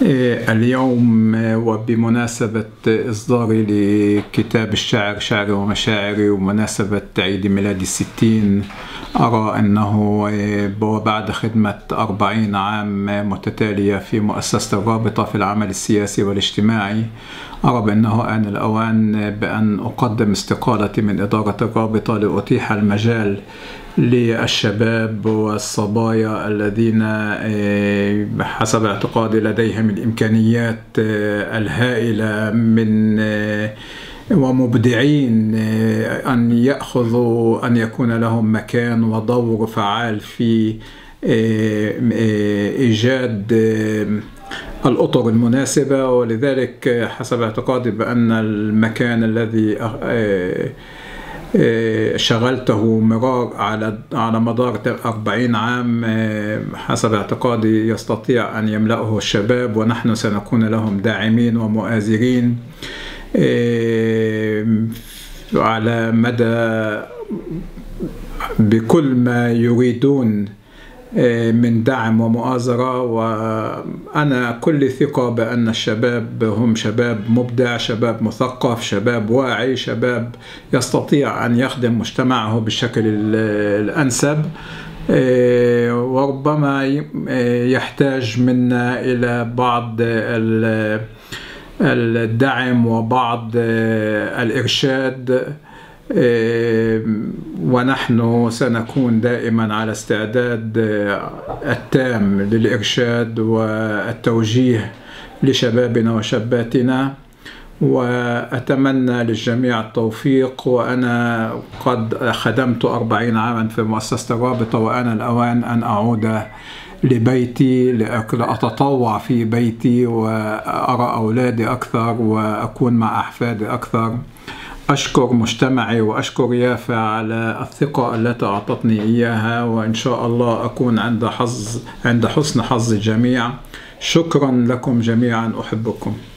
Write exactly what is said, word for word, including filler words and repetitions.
اليوم وبمناسبة إصداري لكتاب الشعر شعري ومشاعري ومناسبة عيد ميلاد الستين، أرى أنه وبعد خدمة أربعين عام متتالية في مؤسسة الرابطة في العمل السياسي والاجتماعي، أرى بأنه آن الأوان بأن أقدم استقالتي من إدارة الرابطة لأتيح المجال للشباب والصبايا الذين حسب اعتقادي لديهم الإمكانيات الهائلة من ومبدعين أن يأخذوا أن يكون لهم مكان ودور فعال في إيجاد الأطر المناسبة. ولذلك حسب اعتقادي بأن المكان الذي شغلته مرار على على مدار أربعين عام حسب اعتقادي يستطيع أن يملأه الشباب، ونحن سنكون لهم داعمين ومؤازرين على مدى بكل ما يريدون من دعم ومؤازرة. وأنا كل ثقة بأن الشباب هم شباب مبدع، شباب مثقف، شباب واعي، شباب يستطيع أن يخدم مجتمعه بالشكل الأنسب، وربما يحتاج منا إلى بعض الدعم وبعض الإرشاد، ونحن سنكون دائما على استعداد التام للإرشاد والتوجيه لشبابنا وشاباتنا، وأتمنى للجميع التوفيق. وأنا قد خدمت أربعين عاما في مؤسسة الرابطة، وأنا الأوان أن أعود لبيتي لأتطوع في بيتي وأرى أولادي أكثر وأكون مع أحفادي أكثر. أشكر مجتمعي وأشكر يافا على الثقة التي أعطتني إياها، وإن شاء الله أكون عند حظ عند حسن حظ الجميع. شكرا لكم جميعا، أحبكم.